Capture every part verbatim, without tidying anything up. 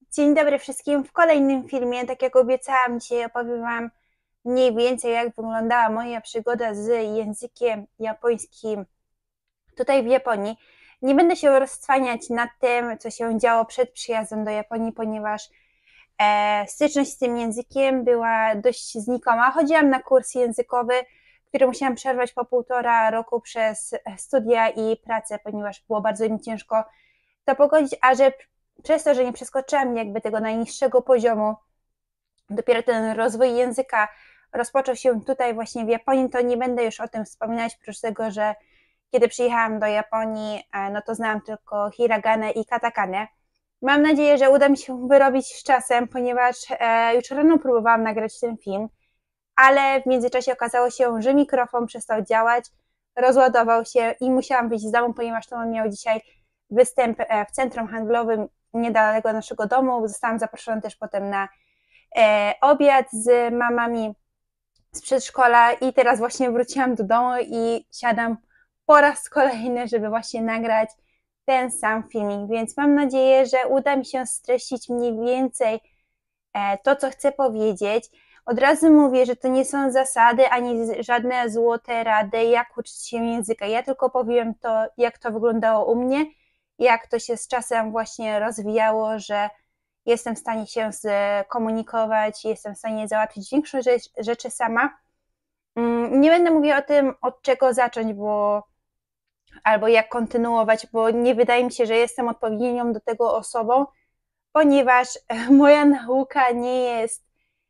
Dzień dobry wszystkim. W kolejnym filmie, tak jak obiecałam, dzisiaj opowiem Wam mniej więcej, jak wyglądała moja przygoda z językiem japońskim tutaj w Japonii. Nie będę się rozcwaniać nad tym, co się działo przed przyjazdem do Japonii, ponieważ e, styczność z tym językiem była dość znikoma. Chodziłam na kurs językowy, który musiałam przerwać po półtora roku przez studia i pracę, ponieważ było bardzo mi ciężko to pogodzić, a że przez to, że nie przeskoczyłam jakby tego najniższego poziomu, dopiero ten rozwój języka rozpoczął się tutaj właśnie w Japonii, to nie będę już o tym wspominać, oprócz tego, że kiedy przyjechałam do Japonii, no to znałam tylko hiraganę i katakanę. Mam nadzieję, że uda mi się wyrobić z czasem, ponieważ już rano próbowałam nagrać ten film, ale w międzyczasie okazało się, że mikrofon przestał działać, rozładował się i musiałam wyjść z domu, ponieważ to on miał dzisiaj występ w centrum handlowym niedaleko naszego domu. Zostałam zaproszona też potem na e, obiad z mamami z przedszkola i teraz właśnie wróciłam do domu i siadam po raz kolejny, żeby właśnie nagrać ten sam filmik, więc mam nadzieję, że uda mi się streścić mniej więcej e, to, co chcę powiedzieć. Od razu mówię, że to nie są zasady, ani żadne złote rady, jak uczyć się języka. Ja tylko powiem to, jak to wyglądało u mnie, jak to się z czasem właśnie rozwijało, że jestem w stanie się skomunikować, jestem w stanie załatwić większość rzeczy sama. Nie będę mówiła o tym, od czego zacząć, bo albo jak kontynuować, bo nie wydaje mi się, że jestem odpowiednią do tego osobą, ponieważ moja nauka nie jest,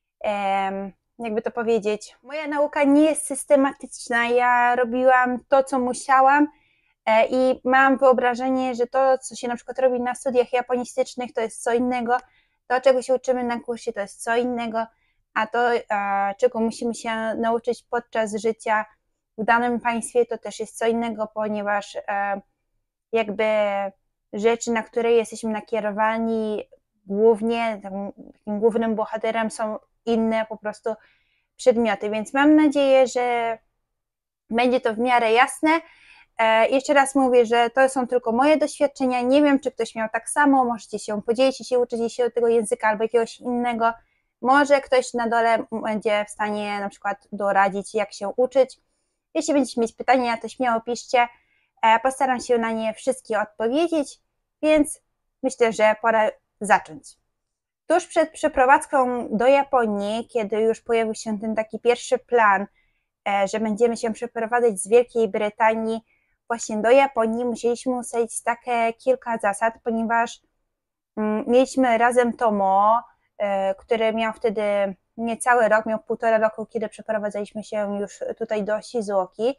jakby to powiedzieć, moja nauka nie jest systematyczna. Ja robiłam to, co musiałam i mam wyobrażenie, że to, co się na przykład robi na studiach japonistycznych, to jest co innego, to, czego się uczymy na kursie, to jest co innego, a to, czego musimy się nauczyć podczas życia w danym państwie, to też jest co innego, ponieważ jakby rzeczy, na które jesteśmy nakierowani, głównie takim głównym bohaterem są inne po prostu przedmioty, więc mam nadzieję, że będzie to w miarę jasne. Jeszcze raz mówię, że to są tylko moje doświadczenia, nie wiem, czy ktoś miał tak samo, możecie się podzielić, jeśli uczycie się tego języka albo jakiegoś innego, może ktoś na dole będzie w stanie na przykład doradzić, jak się uczyć. Jeśli będziecie mieć pytania, to śmiało piszcie, postaram się na nie wszystkie odpowiedzieć, więc myślę, że pora zacząć. Tuż przed przeprowadzką do Japonii, kiedy już pojawił się ten taki pierwszy plan, że będziemy się przeprowadzać z Wielkiej Brytanii właśnie do Japonii, musieliśmy ustalić takie kilka zasad, ponieważ mieliśmy razem Tomo, który miał wtedy niecały rok, miał półtora roku, kiedy przeprowadzaliśmy się już tutaj do Shizuoki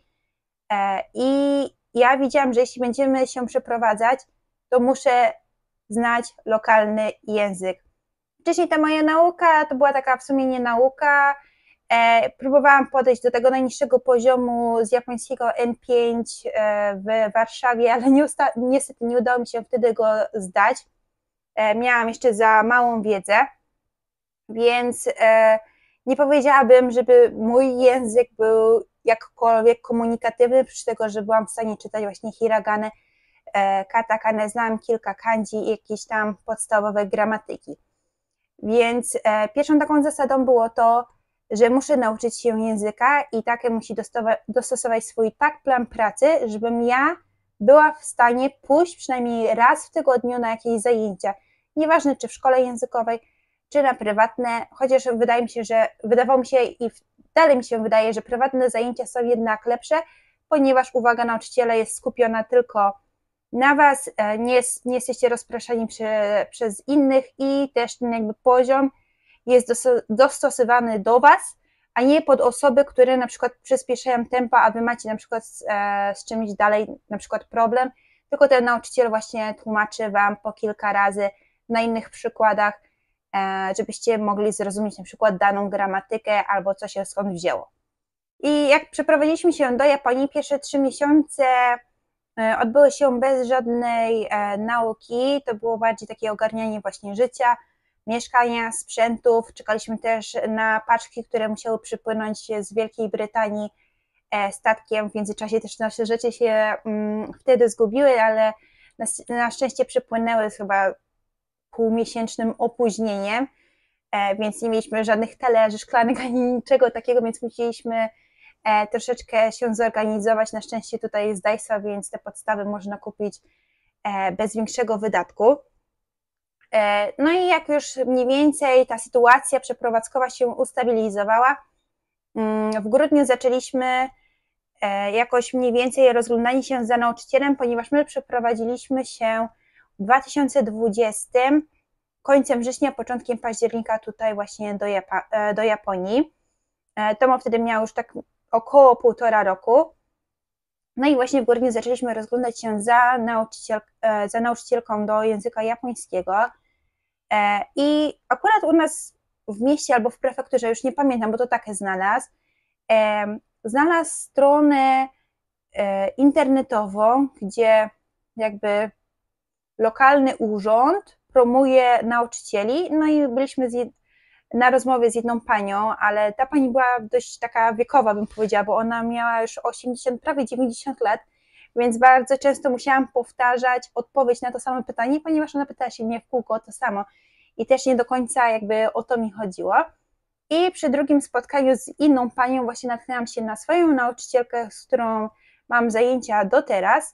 i ja widziałam, że jeśli będziemy się przeprowadzać, to muszę znać lokalny język. Wcześniej ta moja nauka to była taka w sumie nie nauka, próbowałam podejść do tego najniższego poziomu z japońskiego N pięć w Warszawie, ale niestety nie udało mi się wtedy go zdać. Miałam jeszcze za małą wiedzę, więc nie powiedziałabym, żeby mój język był jakkolwiek komunikatywny, przy tego, że byłam w stanie czytać właśnie hiraganę, katakanę, znałam kilka kanji i jakieś tam podstawowe gramatyki. Więc pierwszą taką zasadą było to, że muszę nauczyć się języka i takie musi dostosować swój tak plan pracy, żebym ja była w stanie pójść przynajmniej raz w tygodniu na jakieś zajęcia. Nieważne, czy w szkole językowej, czy na prywatne, chociaż wydaje mi się, że wydawało mi się i dalej mi się wydaje, że prywatne zajęcia są jednak lepsze, ponieważ uwaga nauczyciela jest skupiona tylko na Was, nie, jest, nie jesteście rozpraszani przy, przez innych i też ten jakby poziom jest dostosowany do Was, a nie pod osoby, które na przykład przyspieszają tempo, a Wy macie na przykład z, z czymś dalej na przykład problem, tylko ten nauczyciel właśnie tłumaczy Wam po kilka razy na innych przykładach, żebyście mogli zrozumieć na przykład daną gramatykę albo co się skąd wzięło. I jak przeprowadziliśmy się do Japonii, pierwsze trzy miesiące odbyły się bez żadnej nauki, to było bardziej takie ogarnianie właśnie życia, mieszkania, sprzętów. Czekaliśmy też na paczki, które musiały przypłynąć z Wielkiej Brytanii statkiem. W międzyczasie też nasze rzeczy się wtedy zgubiły, ale na szczęście przypłynęły chyba półmiesięcznym opóźnieniem, więc nie mieliśmy żadnych talerzy, szklanek ani niczego takiego, więc musieliśmy troszeczkę się zorganizować. Na szczęście tutaj jest Daiso, więc te podstawy można kupić bez większego wydatku. No i jak już mniej więcej ta sytuacja przeprowadzkowa się ustabilizowała, w grudniu zaczęliśmy jakoś mniej więcej rozglądanie się za nauczycielem, ponieważ my przeprowadziliśmy się w dwa tysiące dwudziestym, końcem września, początkiem października tutaj właśnie do, Japa- do Japonii. Tomo wtedy miał już tak około półtora roku. No i właśnie w grudniu zaczęliśmy rozglądać się za, nauczyciel, za nauczycielką do języka japońskiego. I akurat u nas w mieście albo w prefekturze, już nie pamiętam, bo to takie znalazł, znalazł stronę internetową, gdzie jakby lokalny urząd promuje nauczycieli. No i byliśmy z jed... na rozmowie z jedną panią, ale ta pani była dość taka wiekowa, bym powiedziała, bo ona miała już osiemdziesiąt, prawie dziewięćdziesiąt lat, więc bardzo często musiałam powtarzać odpowiedź na to samo pytanie, ponieważ ona pytała się mnie w kółko o to samo i też nie do końca jakby o to mi chodziło. I przy drugim spotkaniu z inną panią właśnie natknęłam się na swoją nauczycielkę, z którą mam zajęcia do teraz.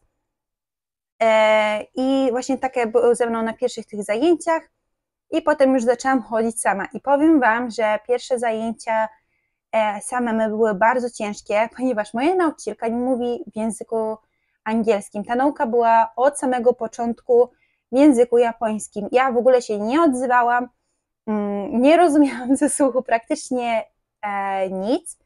I właśnie takie były ze mną na pierwszych tych zajęciach i potem już zaczęłam chodzić sama. I powiem Wam, że pierwsze zajęcia same były bardzo ciężkie, ponieważ moja nauczycielka nie mówi w języku angielskim. Ta nauka była od samego początku w języku japońskim. Ja w ogóle się nie odzywałam, nie rozumiałam ze słuchu praktycznie nic.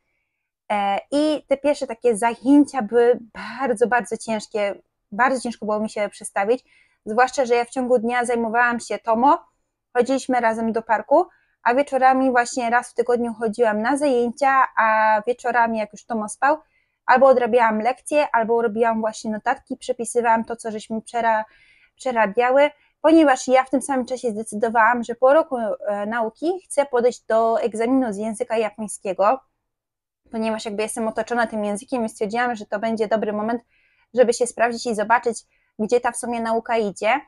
I te pierwsze takie zajęcia były bardzo, bardzo ciężkie. Bardzo ciężko było mi się przestawić, zwłaszcza, że ja w ciągu dnia zajmowałam się Tomo, chodziliśmy razem do parku, a wieczorami właśnie raz w tygodniu chodziłam na zajęcia, a wieczorami jak już Tomo spał, albo odrabiałam lekcje, albo robiłam właśnie notatki, przepisywałam to, co żeśmy przera, przerabiały, ponieważ ja w tym samym czasie zdecydowałam, że po roku e, nauki chcę podejść do egzaminu z języka japońskiego, ponieważ jakby jestem otoczona tym językiem i stwierdziłam, że to będzie dobry moment, żeby się sprawdzić i zobaczyć, gdzie ta w sumie nauka idzie.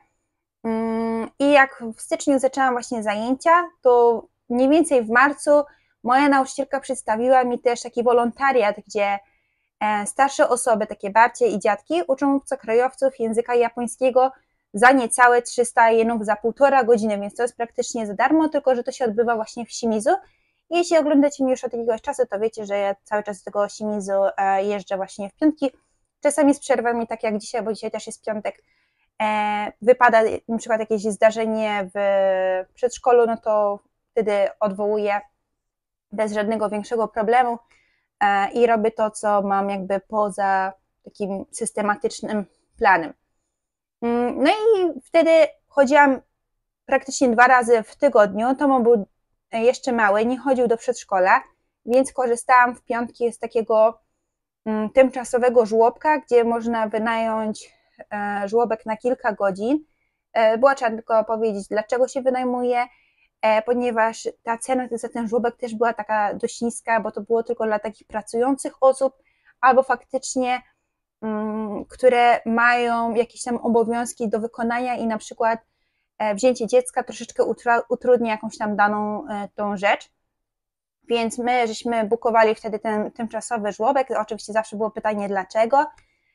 I jak w styczniu zaczęłam właśnie zajęcia, to mniej więcej w marcu moja nauczycielka przedstawiła mi też taki wolontariat, gdzie starsze osoby, takie babcie i dziadki, uczą obcokrajowców języka japońskiego za niecałe trzysta jenów za półtora godziny, więc to jest praktycznie za darmo, tylko że to się odbywa właśnie w Shimizu. I jeśli oglądacie mnie już od jakiegoś czasu, to wiecie, że ja cały czas do tego Shimizu jeżdżę właśnie w piątki, czasami z przerwami, tak jak dzisiaj, bo dzisiaj też jest piątek, e, wypada na przykład jakieś zdarzenie w przedszkolu, no to wtedy odwołuję bez żadnego większego problemu e, i robię to, co mam jakby poza takim systematycznym planem. No i wtedy chodziłam praktycznie dwa razy w tygodniu. Tomo był jeszcze mały, nie chodził do przedszkola, więc korzystałam w piątki z takiego tymczasowego żłobka, gdzie można wynająć żłobek na kilka godzin. Było trzeba tylko powiedzieć, dlaczego się wynajmuje, ponieważ ta cena za ten żłobek też była taka dość niska, bo to było tylko dla takich pracujących osób, albo faktycznie, które mają jakieś tam obowiązki do wykonania i na przykład wzięcie dziecka troszeczkę utrudnia jakąś tam daną tą rzecz. Więc my żeśmy bukowali wtedy ten tymczasowy żłobek, oczywiście zawsze było pytanie dlaczego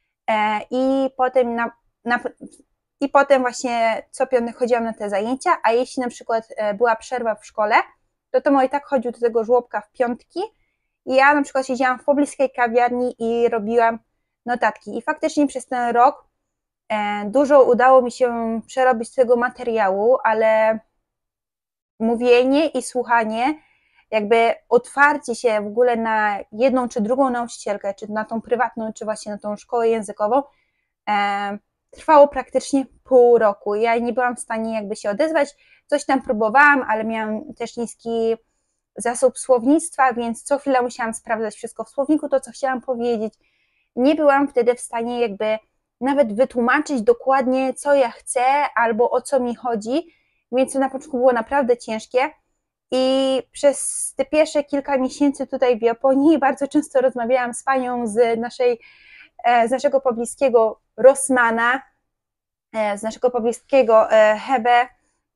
i potem, na, na, i potem właśnie co piątek chodziłam na te zajęcia, a jeśli na przykład była przerwa w szkole, to Tomo i tak chodził do tego żłobka w piątki i ja na przykład siedziałam w pobliskiej kawiarni i robiłam notatki i faktycznie przez ten rok dużo udało mi się przerobić tego materiału, ale mówienie i słuchanie, jakby otwarcie się w ogóle na jedną czy drugą nauczycielkę, czy na tą prywatną, czy właśnie na tą szkołę językową, e, trwało praktycznie pół roku. Ja nie byłam w stanie jakby się odezwać, coś tam próbowałam, ale miałam też niski zasób słownictwa, więc co chwilę musiałam sprawdzać wszystko w słowniku, to co chciałam powiedzieć. Nie byłam wtedy w stanie jakby nawet wytłumaczyć dokładnie, co ja chcę, albo o co mi chodzi, więc to na początku było naprawdę ciężkie. I przez te pierwsze kilka miesięcy tutaj w Japonii bardzo często rozmawiałam z panią z, naszej, z naszego pobliskiego Rossmana, z naszego pobliskiego Hebe,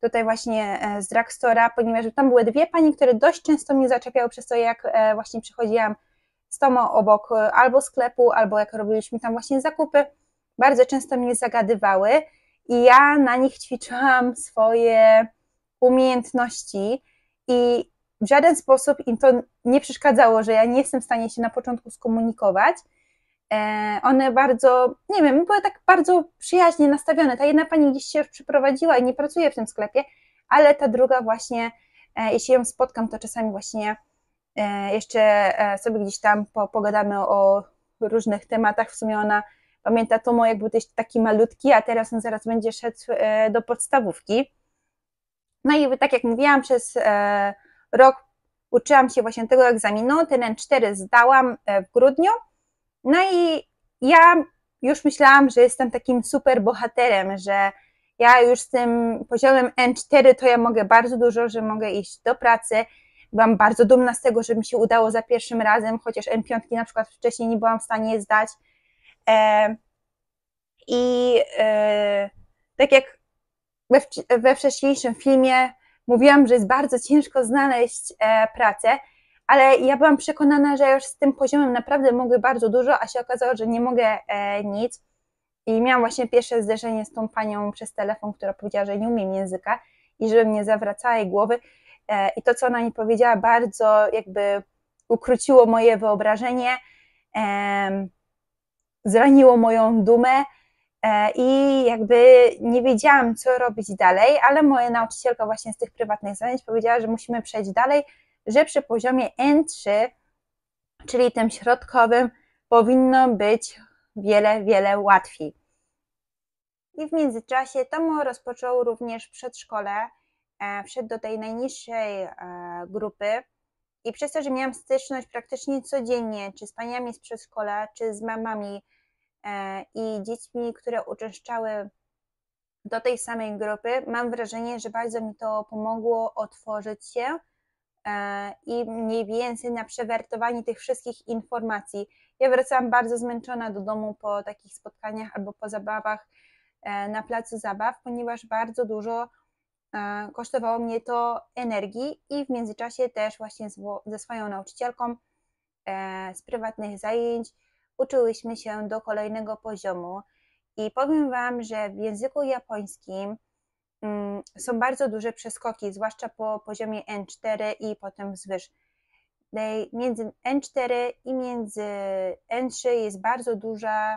tutaj właśnie z drugstore'a, ponieważ tam były dwie pani, które dość często mnie zaczepiały przez to, jak właśnie przychodziłam z tą obok albo sklepu, albo jak robiliśmy tam właśnie zakupy, bardzo często mnie zagadywały i ja na nich ćwiczyłam swoje umiejętności i w żaden sposób im to nie przeszkadzało, że ja nie jestem w stanie się na początku skomunikować. One bardzo, nie wiem, były tak bardzo przyjaźnie nastawione. Ta jedna pani gdzieś się już przyprowadziła i nie pracuje w tym sklepie, ale ta druga właśnie, jeśli ją spotkam, to czasami właśnie jeszcze sobie gdzieś tam pogadamy o różnych tematach. W sumie ona pamięta Tomo, jak był też taki malutki, a teraz on zaraz będzie szedł do podstawówki. No i tak jak mówiłam, przez rok uczyłam się właśnie tego egzaminu, ten N cztery zdałam w grudniu, no i ja już myślałam, że jestem takim super bohaterem, że ja już z tym poziomem N cztery to ja mogę bardzo dużo, że mogę iść do pracy. Byłam bardzo dumna z tego, że mi się udało za pierwszym razem, chociaż N pięć na przykład wcześniej nie byłam w stanie zdać. I tak jak we, we wcześniejszym filmie mówiłam, że jest bardzo ciężko znaleźć pracę, ale ja byłam przekonana, że już z tym poziomem naprawdę mogę bardzo dużo, a się okazało, że nie mogę nic. I miałam właśnie pierwsze zderzenie z tą panią przez telefon, która powiedziała, że nie umiem języka i żebym nie zawracała jej głowy. I to, co ona mi powiedziała, bardzo jakby ukróciło moje wyobrażenie, zraniło moją dumę i jakby nie wiedziałam, co robić dalej, ale moja nauczycielka właśnie z tych prywatnych zajęć powiedziała, że musimy przejść dalej, że przy poziomie N trzy, czyli tym środkowym, powinno być wiele, wiele łatwiej. I w międzyczasie Tomo rozpoczął również przedszkole, wszedł do tej najniższej grupy i przez to, że miałam styczność praktycznie codziennie, czy z paniami z przedszkola, czy z mamami i dziećmi, które uczęszczały do tej samej grupy, mam wrażenie, że bardzo mi to pomogło otworzyć się i mniej więcej na przewertowanie tych wszystkich informacji. Ja wracałam bardzo zmęczona do domu po takich spotkaniach albo po zabawach na placu zabaw, ponieważ bardzo dużo kosztowało mnie to energii i w międzyczasie też właśnie ze swoją nauczycielką z prywatnych zajęć uczyłyśmy się do kolejnego poziomu i powiem Wam, że w języku japońskim są bardzo duże przeskoki, zwłaszcza po poziomie N cztery i potem wzwyż. Między N cztery i między N trzy jest bardzo duża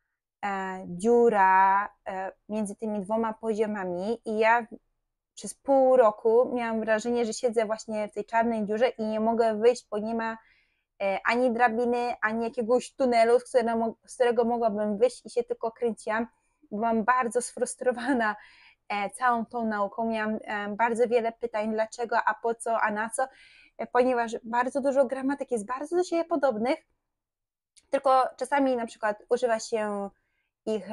dziura między tymi dwoma poziomami i ja przez pół roku miałam wrażenie, że siedzę właśnie w tej czarnej dziurze i nie mogę wyjść, bo nie ma ani drabiny, ani jakiegoś tunelu, z którego, z którego mogłabym wyjść i się tylko kręciłam. Byłam bardzo sfrustrowana całą tą nauką. Miałam bardzo wiele pytań, dlaczego, a po co, a na co, ponieważ bardzo dużo gramatyk jest bardzo do siebie podobnych, tylko czasami na przykład używa się ich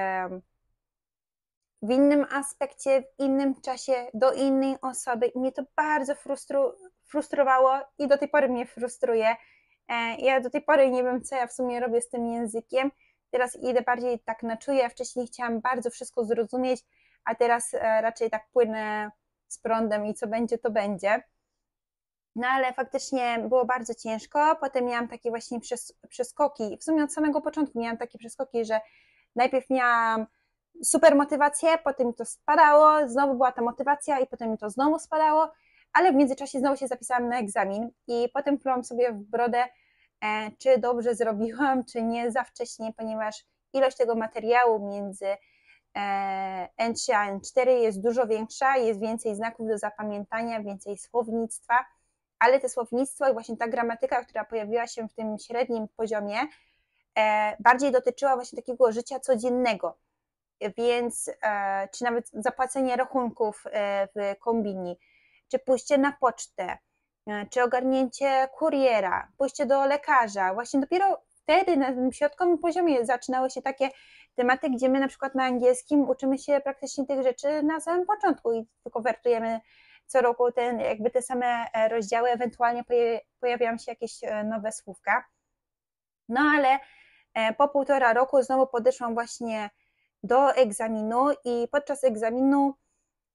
w innym aspekcie, w innym czasie, do innej osoby i mnie to bardzo frustru, frustrowało i do tej pory mnie frustruje. Ja do tej pory nie wiem, co ja w sumie robię z tym językiem. Teraz idę bardziej tak na czuję, wcześniej chciałam bardzo wszystko zrozumieć, a teraz raczej tak płynę z prądem i co będzie, to będzie. No ale faktycznie było bardzo ciężko, potem miałam takie właśnie przeskoki, w sumie od samego początku miałam takie przeskoki, że najpierw miałam super motywację, potem mi to spadało, znowu była ta motywacja i potem mi to znowu spadało, ale w międzyczasie znowu się zapisałam na egzamin i potem plułam sobie w brodę, czy dobrze zrobiłam, czy nie za wcześnie, ponieważ ilość tego materiału między N trzy a N cztery jest dużo większa, jest więcej znaków do zapamiętania, więcej słownictwa, ale te słownictwo i właśnie ta gramatyka, która pojawiła się w tym średnim poziomie, bardziej dotyczyła właśnie takiego życia codziennego, więc czy nawet zapłacenie rachunków w kombini, czy pójście na pocztę, czy ogarnięcie kuriera, pójście do lekarza. Właśnie dopiero wtedy na tym środkowym poziomie zaczynały się takie tematy, gdzie my na przykład na angielskim uczymy się praktycznie tych rzeczy na samym początku i tylko wertujemy co roku ten, jakby te same rozdziały, ewentualnie pojawiają się jakieś nowe słówka. No ale po półtora roku znowu podeszłam właśnie do egzaminu i podczas egzaminu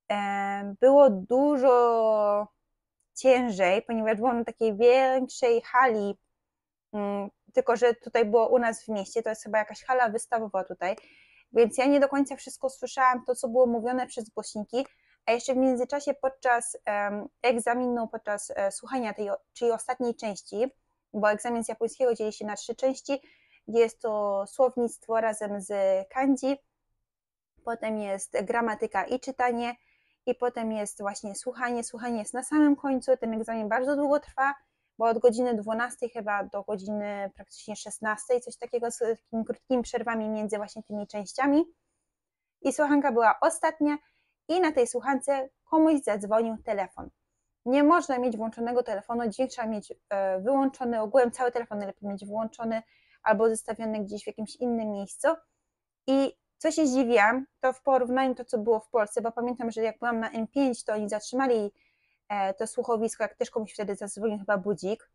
było dużo ciężej, ponieważ byłam na takiej większej hali, tylko że tutaj było u nas w mieście, to jest chyba jakaś hala wystawowa tutaj, więc ja nie do końca wszystko słyszałam, to co było mówione przez głośniki, a jeszcze w międzyczasie podczas um, egzaminu, podczas e, słuchania tej, czyli ostatniej części, bo egzamin z japońskiego dzieli się na trzy części, gdzie jest to słownictwo razem z kanji, potem jest gramatyka i czytanie, i potem jest właśnie słuchanie. Słuchanie jest na samym końcu, ten egzamin bardzo długo trwa, bo od godziny dwunastej chyba do godziny praktycznie szesnastej, coś takiego z takimi krótkimi przerwami między właśnie tymi częściami. I słuchanka była ostatnia i na tej słuchance komuś zadzwonił telefon. Nie można mieć włączonego telefonu, dźwięk trzeba mieć wyłączony, ogółem cały telefon lepiej mieć włączony albo zestawiony gdzieś w jakimś innym miejscu. I co się zdziwiłam, to w porównaniu do to, co było w Polsce, bo pamiętam, że jak byłam na N pięć, to oni zatrzymali to słuchowisko, jak też komuś wtedy zadzwonił chyba budzik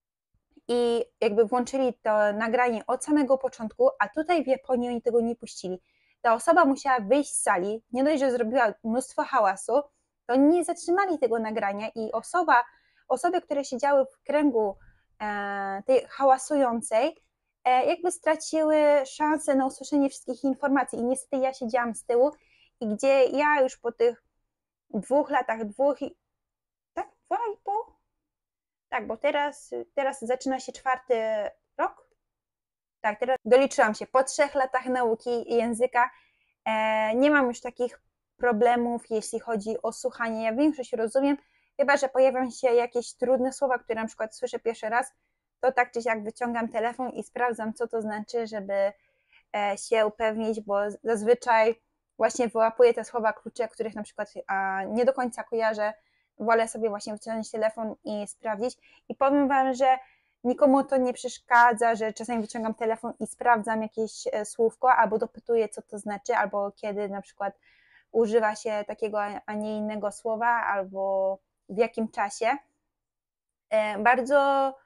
i jakby włączyli to nagranie od samego początku, a tutaj w Japonii oni tego nie puścili. Ta osoba musiała wyjść z sali, nie dość, że zrobiła mnóstwo hałasu, to nie zatrzymali tego nagrania i osoba, osoby, które siedziały w kręgu e, tej hałasującej, e, jakby straciły szansę na usłyszenie wszystkich informacji i niestety ja siedziałam z tyłu i gdzie ja już po tych dwóch latach, dwóch i tak, dwa i pół? Tak, bo teraz, teraz zaczyna się czwarty rok. Tak, teraz doliczyłam się po trzech latach nauki języka. E, nie mam już takich problemów, jeśli chodzi o słuchanie. Ja większość rozumiem, chyba że pojawią się jakieś trudne słowa, które na przykład słyszę pierwszy raz, to tak czy siak wyciągam telefon i sprawdzam, co to znaczy, żeby e, się upewnić, bo zazwyczaj właśnie wyłapuję te słowa klucze, których na przykład a, nie do końca kojarzę. Wolę sobie właśnie wyciągnąć telefon i sprawdzić. I powiem Wam, że nikomu to nie przeszkadza, że czasami wyciągam telefon i sprawdzam jakieś słówko, albo dopytuję, co to znaczy, albo kiedy na przykład używa się takiego, a nie innego słowa, albo w jakim czasie. Bardzo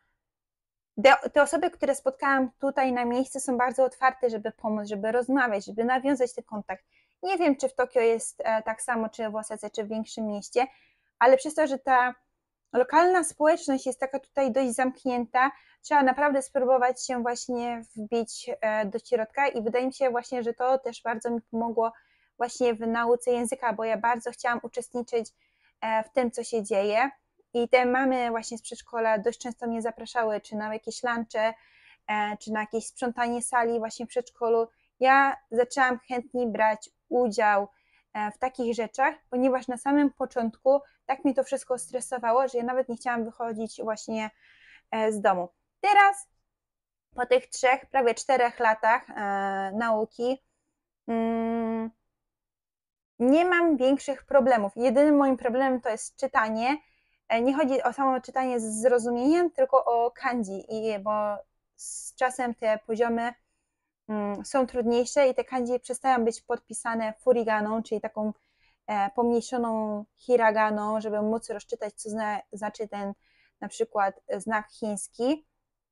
te osoby, które spotkałam tutaj na miejscu, są bardzo otwarte, żeby pomóc, żeby rozmawiać, żeby nawiązać ten kontakt. Nie wiem, czy w Tokio jest tak samo, czy w Osace, czy w większym mieście, ale przez to, że ta lokalna społeczność jest taka tutaj dość zamknięta, trzeba naprawdę spróbować się właśnie wbić do środka i wydaje mi się właśnie, że to też bardzo mi pomogło właśnie w nauce języka, bo ja bardzo chciałam uczestniczyć w tym, co się dzieje i te mamy właśnie z przedszkola dość często mnie zapraszały, czy na jakieś lunche, czy na jakieś sprzątanie sali właśnie w przedszkolu. Ja zaczęłam chętniej brać udział w takich rzeczach, ponieważ na samym początku tak mnie to wszystko stresowało, że ja nawet nie chciałam wychodzić właśnie z domu. Teraz, po tych trzech, prawie czterech latach e, nauki, mm, nie mam większych problemów. Jedynym moim problemem to jest czytanie. E, nie chodzi o samo czytanie z zrozumieniem, tylko o kanji, i, bo z czasem te poziomy mm, są trudniejsze i te kanji przestają być podpisane furiganą, czyli taką e, pomniejszoną hiraganą, żeby móc rozczytać, co zna, znaczy ten na przykład znak chiński.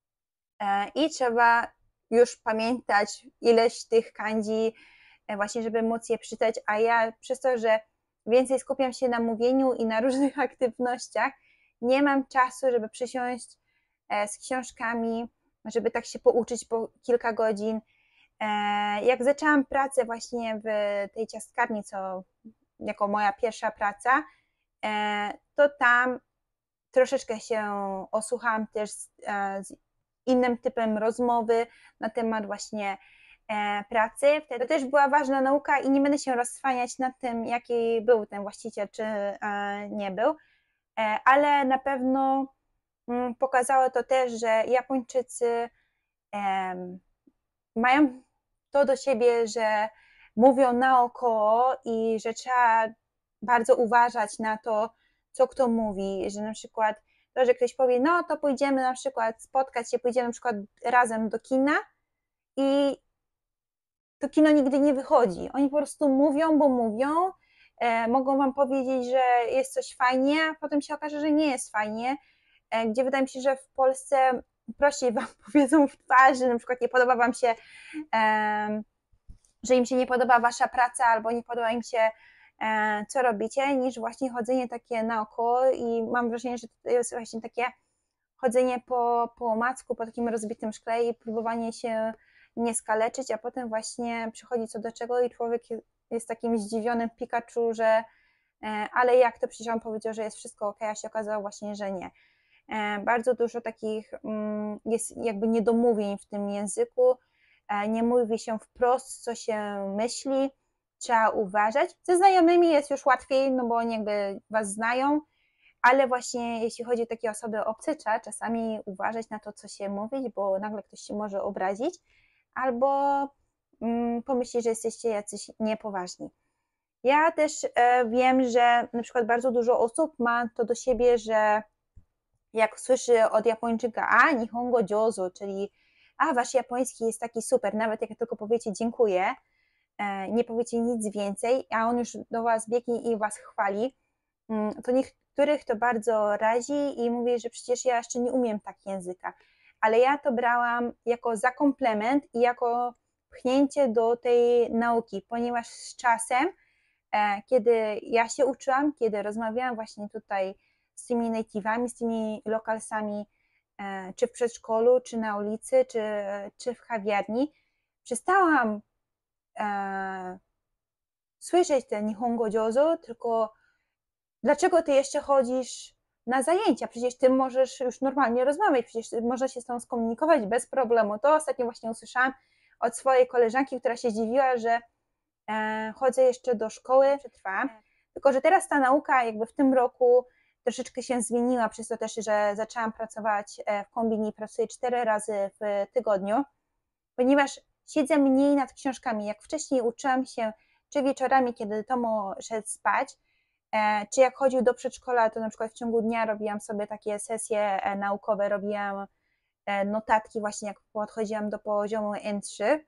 I trzeba już pamiętać ileś tych kanji właśnie, żeby móc je przeczytać, a ja przez to, że więcej skupiam się na mówieniu i na różnych aktywnościach, nie mam czasu, żeby przysiąść z książkami, żeby tak się pouczyć po kilka godzin. Jak zaczęłam pracę właśnie w tej ciastkarni, co jako moja pierwsza praca, to tam troszeczkę się osłuchałam też z innym typem rozmowy na temat właśnie e, pracy. Wtedy też była ważna nauka i nie będę się rozswaniać nad tym, jaki był ten właściciel, czy e, nie był, e, ale na pewno m, pokazało to też, że Japończycy e, mają to do siebie, że mówią naokoło i że trzeba bardzo uważać na to, co kto mówi, że na przykład to, że ktoś powie, no to pójdziemy na przykład spotkać się, pójdziemy na przykład razem do kina i to kino nigdy nie wychodzi. Oni po prostu mówią, bo mówią, e, mogą wam powiedzieć, że jest coś fajnie, a potem się okaże, że nie jest fajnie, e, gdzie wydaje mi się, że w Polsce prościej wam powiedzą w twarzy, na przykład nie podoba wam się, e, że im się nie podoba wasza praca, albo nie podoba im się co robicie, niż właśnie chodzenie takie naokoło i mam wrażenie, że to jest właśnie takie chodzenie po, po omacku, po takim rozbitym szkle i próbowanie się nie skaleczyć, a potem właśnie przychodzi co do czego i człowiek jest takim zdziwionym Pikachu, że ale jak to, przecież on powiedział, że jest wszystko ok, a się okazało właśnie, że nie. Bardzo dużo takich jest jakby niedomówień w tym języku, nie mówi się wprost, co się myśli, trzeba uważać. Ze znajomymi jest już łatwiej, no bo oni jakby was znają, ale właśnie jeśli chodzi o takie osoby obce, trzeba czasami uważać na to, co się mówi, bo nagle ktoś się może obrazić, albo mm, pomyśli, że jesteście jacyś niepoważni. Ja też e, wiem, że na przykład bardzo dużo osób ma to do siebie, że jak słyszy od Japończyka, a nihongo jōzu, czyli a wasz japoński jest taki super, nawet jak tylko powiecie dziękuję, e, nie powiecie nic więcej, a on już do was biegnie i was chwali, to niektórych to bardzo razi i mówi, że przecież ja jeszcze nie umiem tak języka, ale ja to brałam jako za komplement i jako pchnięcie do tej nauki, ponieważ z czasem, kiedy ja się uczyłam, kiedy rozmawiałam właśnie tutaj z tymi native'ami, z tymi lokalsami, czy w przedszkolu, czy na ulicy, czy, czy w kawiarni, przestałam e, słyszeć te nihongo jōzu, tylko dlaczego ty jeszcze chodzisz na zajęcia? Przecież ty możesz już normalnie rozmawiać, przecież można się z tą skomunikować bez problemu. To ostatnio właśnie usłyszałam od swojej koleżanki, która się zdziwiła, że e, chodzę jeszcze do szkoły, przetrwa. Tylko że teraz ta nauka jakby w tym roku troszeczkę się zmieniła, przez to też, że zaczęłam pracować w kombini, pracuję cztery razy w tygodniu, ponieważ siedzę mniej nad książkami. Jak wcześniej uczyłam się, czy wieczorami, kiedy Tomo szedł spać, czy jak chodził do przedszkola, to na przykład w ciągu dnia robiłam sobie takie sesje naukowe, robiłam notatki właśnie jak podchodziłam do poziomu N trzy,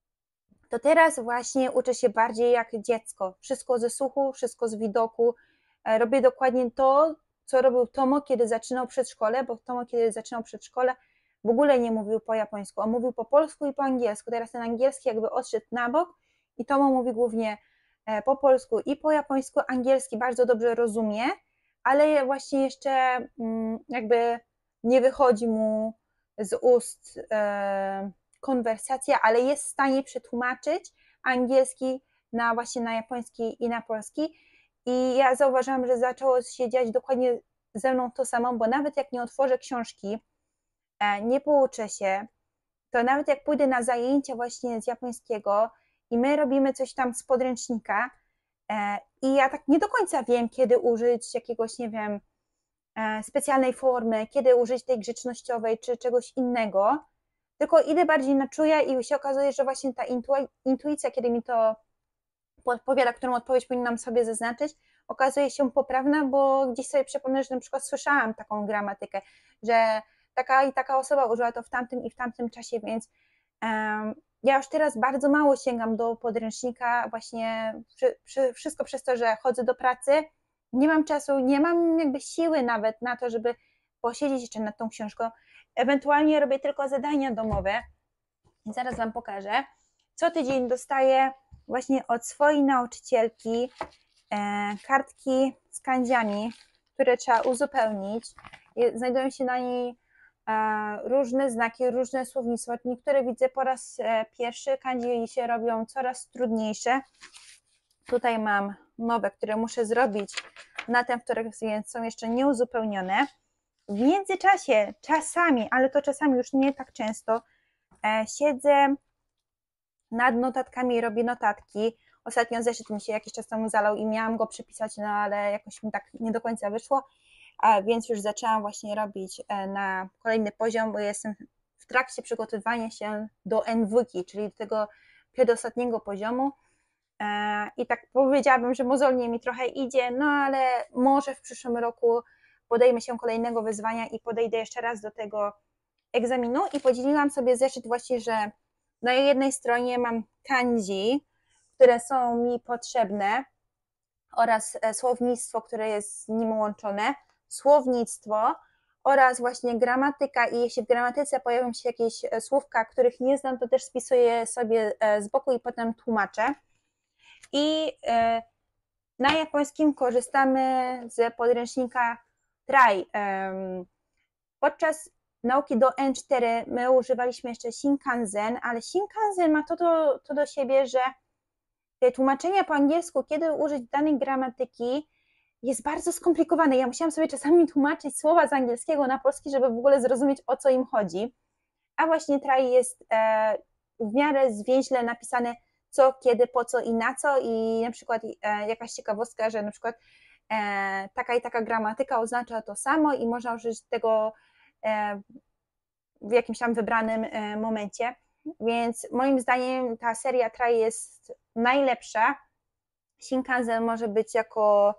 to teraz właśnie uczę się bardziej jak dziecko. Wszystko ze słuchu, wszystko z widoku. Robię dokładnie to, co robił Tomo, kiedy zaczynał przedszkole, bo Tomo, kiedy zaczynał przedszkole, w ogóle nie mówił po japońsku, on mówił po polsku i po angielsku. Teraz ten angielski jakby odszedł na bok i Tomo mówi głównie po polsku i po japońsku, angielski bardzo dobrze rozumie, ale właśnie jeszcze jakby nie wychodzi mu z ust e, konwersacja, ale jest w stanie przetłumaczyć angielski na właśnie na japoński i na polski. I ja zauważyłam, że zaczęło się dziać dokładnie ze mną to samo, bo nawet jak nie otworzę książki, e, nie pouczę się, to nawet jak pójdę na zajęcia właśnie z japońskiego i my robimy coś tam z podręcznika e, i ja tak nie do końca wiem, kiedy użyć jakiegoś, nie wiem, e, specjalnej formy, kiedy użyć tej grzecznościowej czy czegoś innego, tylko idę bardziej na czuja i się okazuje, że właśnie ta intu- intuicja, kiedy mi to podpowiada, którą odpowiedź powinnam sobie zaznaczyć, okazuje się poprawna, bo gdzieś sobie przypomnę, że na przykład słyszałam taką gramatykę, że taka i taka osoba użyła to w tamtym i w tamtym czasie, więc um, ja już teraz bardzo mało sięgam do podręcznika, właśnie przy, przy, wszystko przez to, że chodzę do pracy, nie mam czasu, nie mam jakby siły nawet na to, żeby posiedzieć jeszcze nad tą książką. Ewentualnie robię tylko zadania domowe. Zaraz wam pokażę. Co tydzień dostaję właśnie od swojej nauczycielki e, kartki z kandziami, które trzeba uzupełnić. Znajdują się na niej e, różne znaki, różne słownictwo. Niektóre widzę po raz e, pierwszy, kanji się robią coraz trudniejsze. Tutaj mam nowe, które muszę zrobić na te, które są jeszcze nieuzupełnione. W międzyczasie czasami, ale to czasami już nie tak często, e, siedzę nad notatkami, robię notatki. Ostatnio zeszyt mi się jakiś czas temu zalał i miałam go przepisać, no ale jakoś mi tak nie do końca wyszło, a więc już zaczęłam właśnie robić na kolejny poziom, bo jestem w trakcie przygotowywania się do N W K, czyli do tego przedostatniego poziomu. I tak powiedziałabym, że mozolnie mi trochę idzie, no ale może w przyszłym roku podejmę się kolejnego wyzwania i podejdę jeszcze raz do tego egzaminu i podzieliłam sobie zeszyt właśnie, że na jednej stronie mam kanji, które są mi potrzebne oraz słownictwo, które jest z nim łączone, słownictwo oraz właśnie gramatyka i jeśli w gramatyce pojawią się jakieś słówka, których nie znam, to też spisuję sobie z boku i potem tłumaczę. I Na japońskim korzystamy z podręcznika Try. Podczas nauki do N cztery my używaliśmy jeszcze Shinkansen, ale Shinkansen ma to do, to do siebie, że te tłumaczenia po angielsku, kiedy użyć danej gramatyki, jest bardzo skomplikowane. Ja musiałam sobie czasami tłumaczyć słowa z angielskiego na polski, żeby w ogóle zrozumieć, o co im chodzi. A właśnie Try jest e, w miarę zwięźle napisane co, kiedy, po co i na co, i na przykład e, jakaś ciekawostka, że na przykład e, taka i taka gramatyka oznacza to samo i można użyć tego e, w jakimś tam wybranym e, momencie, więc moim zdaniem ta seria Try jest najlepsza. Shinkansen może być jako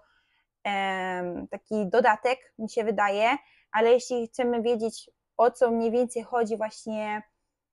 e, taki dodatek, mi się wydaje, ale jeśli chcemy wiedzieć, o co mniej więcej chodzi właśnie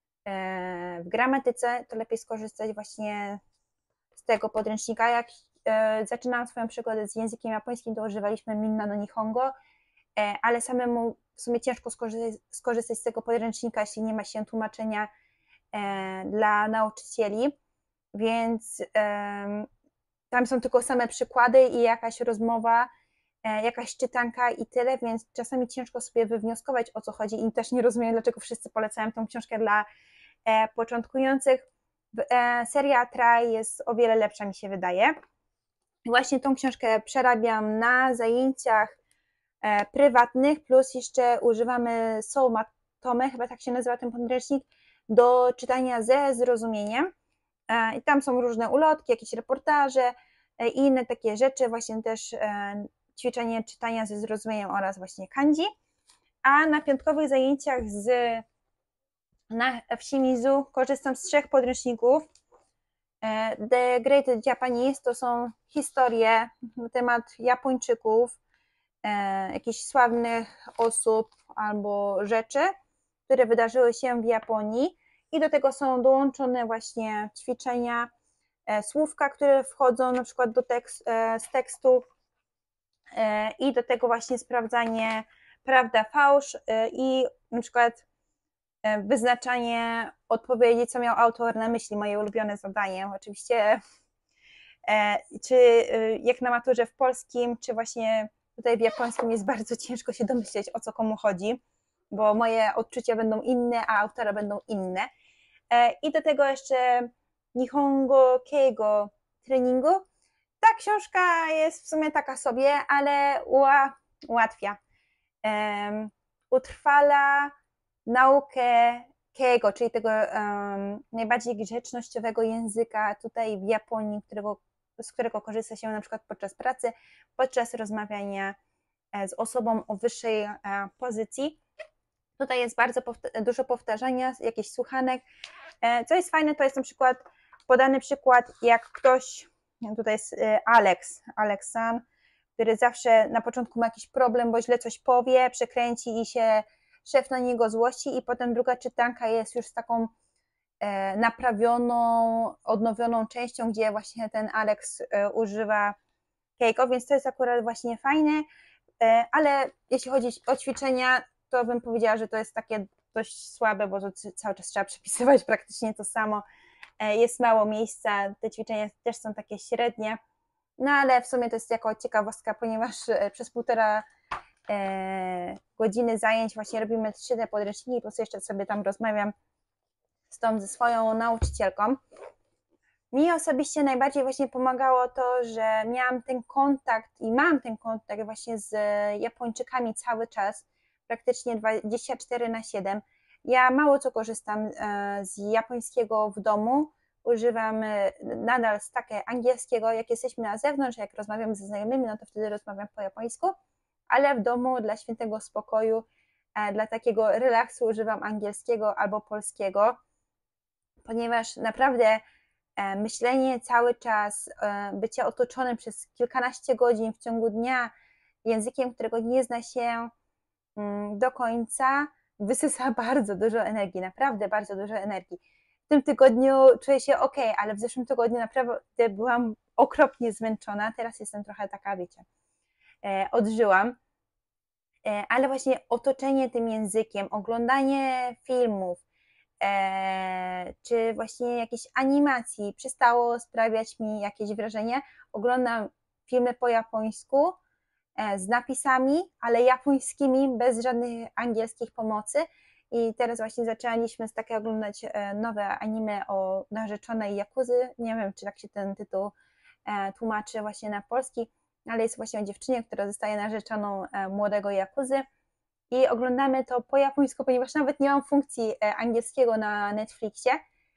w gramatyce, to lepiej skorzystać właśnie z tego podręcznika. Jak e, zaczynałam swoją przygodę z językiem japońskim, to używaliśmy Minna no Nihongo, e, ale samemu w sumie ciężko skorzystać, skorzystać z tego podręcznika, jeśli nie ma się tłumaczenia e, dla nauczycieli, więc e, tam są tylko same przykłady i jakaś rozmowa, e, jakaś czytanka i tyle, więc czasami ciężko sobie wywnioskować, o co chodzi, i też nie rozumiem, dlaczego wszyscy polecają tą książkę dla e, początkujących. E, seria Try jest o wiele lepsza, mi się wydaje. Właśnie tą książkę przerabiam na zajęciach e, prywatnych, plus jeszcze używamy Soulmate, chyba tak się nazywa ten podręcznik, do czytania ze zrozumieniem. E, I tam są różne ulotki, jakieś reportaże e, i inne takie rzeczy, właśnie też e, ćwiczenie czytania ze zrozumieniem oraz właśnie kanji. A na piątkowych zajęciach z na, w Shimizu korzystam z trzech podręczników. The Great Japanese to są historie na temat Japończyków, e, jakichś sławnych osób albo rzeczy, które wydarzyły się w Japonii, i do tego są dołączone właśnie ćwiczenia, e, słówka, które wchodzą na przykład do tekst, e, z tekstu, e, i do tego właśnie sprawdzanie prawda, fałsz, e, i na przykład wyznaczanie odpowiedzi, co miał autor na myśli, moje ulubione zadanie. Oczywiście, e, czy jak na maturze w polskim, czy właśnie tutaj w japońskim jest bardzo ciężko się domyśleć, o co komu chodzi, bo moje odczucia będą inne, a autora będą inne. E, I do tego jeszcze Nihongo Keigo treningu. Ta książka jest w sumie taka sobie, ale ua, ułatwia. E, utrwala naukę keigo, czyli tego um, najbardziej grzecznościowego języka tutaj w Japonii, którego, z którego korzysta się na przykład podczas pracy, podczas rozmawiania z osobą o wyższej e, pozycji. Tutaj jest bardzo powta- dużo powtarzania, jakichś słuchanek. E, co jest fajne, to jest na przykład podany przykład, jak ktoś, tutaj jest e, Alex, Alex San, który zawsze na początku ma jakiś problem, bo źle coś powie, przekręci i się szef na niego złości, i potem druga czytanka jest już z taką e, naprawioną, odnowioną częścią, gdzie właśnie ten Alex e, używa keigo, więc to jest akurat właśnie fajne, e, ale jeśli chodzi o ćwiczenia, to bym powiedziała, że to jest takie dość słabe, bo to cały czas trzeba przepisywać praktycznie to samo, e, jest mało miejsca, te ćwiczenia też są takie średnie, no ale w sumie to jest jako ciekawostka, ponieważ e, przez półtora E, godziny zajęć właśnie robimy trzy te podręczniki, plus jeszcze sobie tam rozmawiam z tą, ze swoją nauczycielką. Mi osobiście najbardziej właśnie pomagało to, że miałam ten kontakt i mam ten kontakt właśnie z Japończykami cały czas, praktycznie dwadzieścia cztery na siedem. Ja mało co korzystam z japońskiego w domu, używam nadal stake angielskiego, jak jesteśmy na zewnątrz, jak rozmawiam ze znajomymi, no to wtedy rozmawiam po japońsku, ale w domu dla świętego spokoju, dla takiego relaksu używam angielskiego albo polskiego, ponieważ naprawdę myślenie cały czas, bycie otoczonym przez kilkanaście godzin w ciągu dnia językiem, którego nie zna się do końca, wysysa bardzo dużo energii, naprawdę bardzo dużo energii. W tym tygodniu czuję się ok, ale w zeszłym tygodniu naprawdę byłam okropnie zmęczona, teraz jestem trochę taka, wiecie, odżyłam, ale właśnie otoczenie tym językiem, oglądanie filmów, czy właśnie jakiejś animacji przestało sprawiać mi jakieś wrażenie. Oglądam filmy po japońsku z napisami, ale japońskimi, bez żadnych angielskich pomocy. I teraz właśnie zaczęliśmy z takie oglądać nowe anime o narzeczonej Jakuzy. Nie wiem, czy tak się ten tytuł tłumaczy właśnie na polski, ale jest właśnie o dziewczynie, która zostaje narzeczoną młodego Jakuzy. I oglądamy to po japońsku, ponieważ nawet nie mam funkcji angielskiego na Netflixie.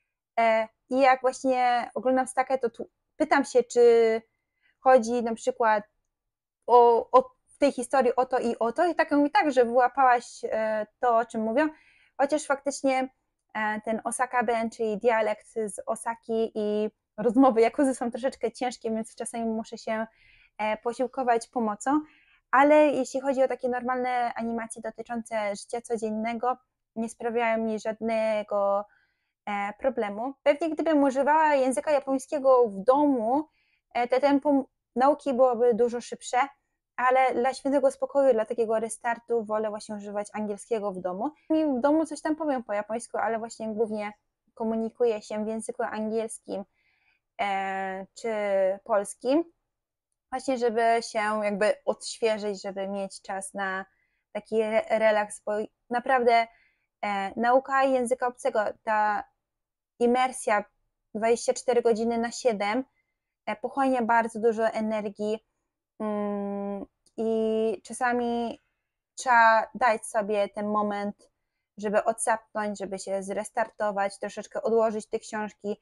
I jak właśnie oglądam stakę, to tu pytam się, czy chodzi na przykład o, o w tej historii o to i o to. I tak mówi tak, że wyłapałaś to, o czym mówią. Chociaż faktycznie ten Osaka-ben, czyli dialekt z Osaki i rozmowy Jakuzy są troszeczkę ciężkie, więc czasami muszę się posiłkować pomocą. Ale jeśli chodzi o takie normalne animacje dotyczące życia codziennego, nie sprawiają mi żadnego problemu. Pewnie gdybym używała języka japońskiego w domu, to tempo nauki byłoby dużo szybsze, ale dla świętego spokoju, dla takiego restartu wolę właśnie używać angielskiego w domu. I w domu coś tam powiem po japońsku, ale właśnie głównie komunikuję się w języku angielskim e, czy polskim, właśnie żeby się jakby odświeżyć, żeby mieć czas na taki re relaks, bo naprawdę e, nauka języka obcego, ta imersja dwadzieścia cztery godziny na siedem e, pochłania bardzo dużo energii mm, i czasami trzeba dać sobie ten moment, żeby odsapnąć, żeby się zrestartować, troszeczkę odłożyć te książki.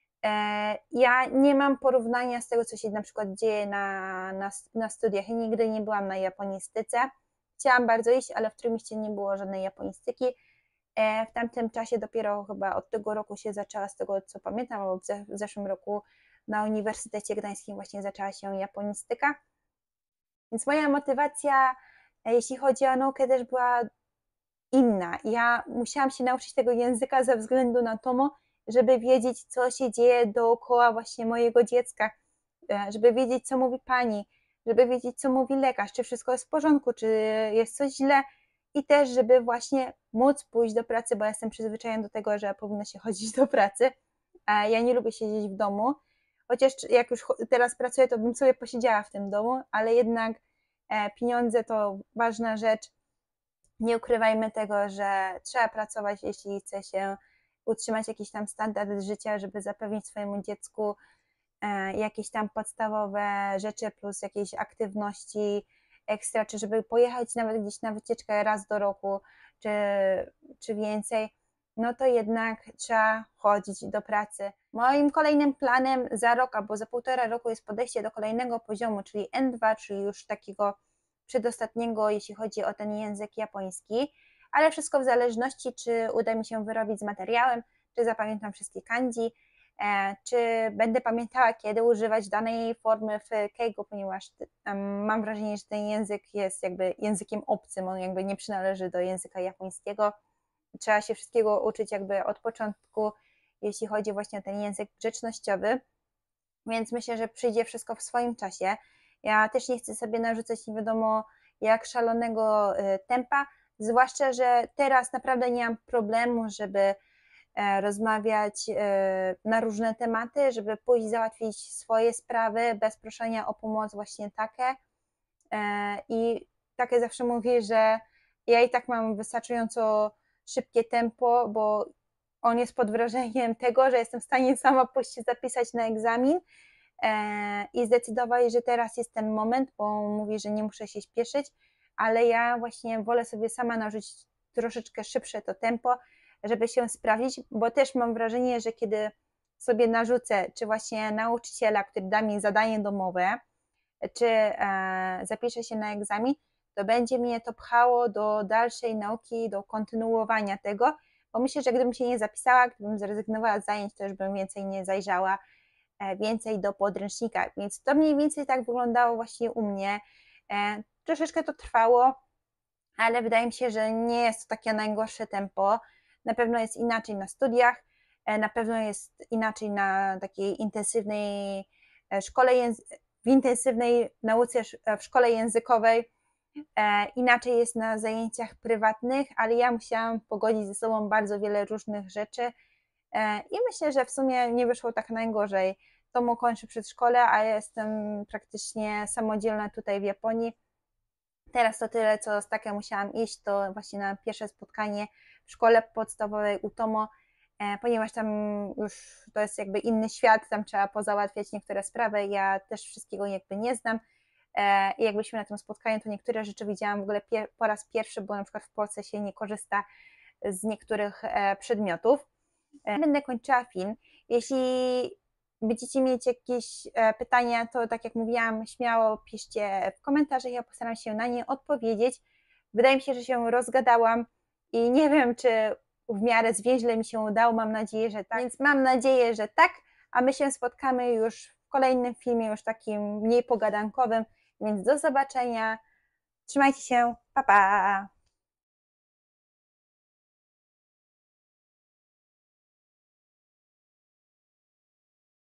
Ja nie mam porównania z tego, co się na przykład dzieje na, na, na studiach. Ja nigdy nie byłam na japonistyce. Chciałam bardzo iść, ale w Trójmieście nie było żadnej japonistyki. W tamtym czasie dopiero chyba od tego roku się zaczęła, z tego co pamiętam, bo w, w zeszłym roku na Uniwersytecie Gdańskim właśnie zaczęła się japonistyka. Więc moja motywacja, jeśli chodzi o naukę, też była inna. Ja musiałam się nauczyć tego języka ze względu na to, żeby wiedzieć, co się dzieje dookoła właśnie mojego dziecka, żeby wiedzieć, co mówi pani, żeby wiedzieć, co mówi lekarz, czy wszystko jest w porządku, czy jest coś źle i też, żeby właśnie móc pójść do pracy, bo ja jestem przyzwyczajona do tego, że powinno się chodzić do pracy. Ja nie lubię siedzieć w domu, chociaż jak już teraz pracuję, to bym sobie posiedziała w tym domu, ale jednak pieniądze to ważna rzecz. Nie ukrywajmy tego, że trzeba pracować, jeśli chce się utrzymać jakiś tam standard życia, żeby zapewnić swojemu dziecku jakieś tam podstawowe rzeczy plus jakieś aktywności ekstra, czy żeby pojechać nawet gdzieś na wycieczkę raz do roku, czy, czy więcej, no to jednak trzeba chodzić do pracy. Moim kolejnym planem za rok albo za półtora roku jest podejście do kolejnego poziomu, czyli N dwa, czyli już takiego przedostatniego, jeśli chodzi o ten język japoński, ale wszystko w zależności, czy uda mi się wyrobić z materiałem, czy zapamiętam wszystkie kanji, czy będę pamiętała, kiedy używać danej formy w keigo, ponieważ mam wrażenie, że ten język jest jakby językiem obcym, on jakby nie przynależy do języka japońskiego. Trzeba się wszystkiego uczyć jakby od początku, jeśli chodzi właśnie o ten język grzecznościowy, więc myślę, że przyjdzie wszystko w swoim czasie. Ja też nie chcę sobie narzucać nie wiadomo jak szalonego tempa, zwłaszcza, że teraz naprawdę nie mam problemu, żeby rozmawiać na różne tematy, żeby pójść załatwić swoje sprawy bez proszenia o pomoc właśnie takie. I takie zawsze mówi, że ja i tak mam wystarczająco szybkie tempo, bo on jest pod wrażeniem tego, że jestem w stanie sama pójść się zapisać na egzamin i zdecydować, że teraz jest ten moment, bo mówi, że nie muszę się śpieszyć, ale ja właśnie wolę sobie sama narzucić troszeczkę szybsze to tempo, żeby się sprawdzić, bo też mam wrażenie, że kiedy sobie narzucę, czy właśnie nauczyciela, który da mi zadanie domowe, czy e, zapiszę się na egzamin, to będzie mnie to pchało do dalszej nauki, do kontynuowania tego, bo myślę, że gdybym się nie zapisała, gdybym zrezygnowała z zajęć, to już bym więcej nie zajrzała, e, więcej do podręcznika, więc to mniej więcej tak wyglądało właśnie u mnie. E, troszeczkę to trwało, ale wydaje mi się, że nie jest to takie najgorsze tempo. Na pewno jest inaczej na studiach, na pewno jest inaczej na takiej intensywnej szkole, w intensywnej nauce w szkole językowej, inaczej jest na zajęciach prywatnych, ale ja musiałam pogodzić ze sobą bardzo wiele różnych rzeczy i myślę, że w sumie nie wyszło tak najgorzej. domu kończy przedszkole, a ja jestem praktycznie samodzielna tutaj w Japonii. Teraz to tyle, co z takiem musiałam iść, to właśnie na pierwsze spotkanie w szkole podstawowej Utomo, ponieważ tam już to jest jakby inny świat, tam trzeba pozałatwiać niektóre sprawy, ja też wszystkiego jakby nie znam i jak byliśmy na tym spotkaniu, to niektóre rzeczy widziałam w ogóle po raz pierwszy, bo na przykład w Polsce się nie korzysta z niektórych przedmiotów. Będę kończyła film. Jeśli będziecie mieć jakieś pytania, to tak jak mówiłam, śmiało piszcie w komentarzach, ja postaram się na nie odpowiedzieć. Wydaje mi się, że się rozgadałam i nie wiem, czy w miarę zwięźle mi się udało, mam nadzieję, że tak, więc mam nadzieję, że tak, a my się spotkamy już w kolejnym filmie, już takim mniej pogadankowym, więc do zobaczenia, trzymajcie się, pa pa!